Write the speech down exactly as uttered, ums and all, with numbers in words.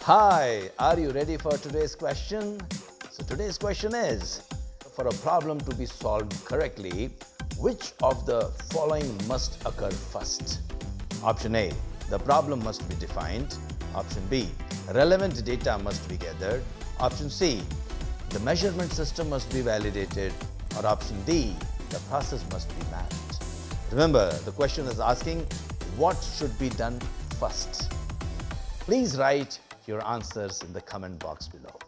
Hi, are you ready for today's question? So today's question is, for a problem to be solved correctly, which of the following must occur first? Option A, the problem must be defined. Option B, relevant data must be gathered. Option C, the measurement system must be validated. Or option D, the process must be mapped. Remember, the question is asking what should be done first. Please write your answers in the comment box below.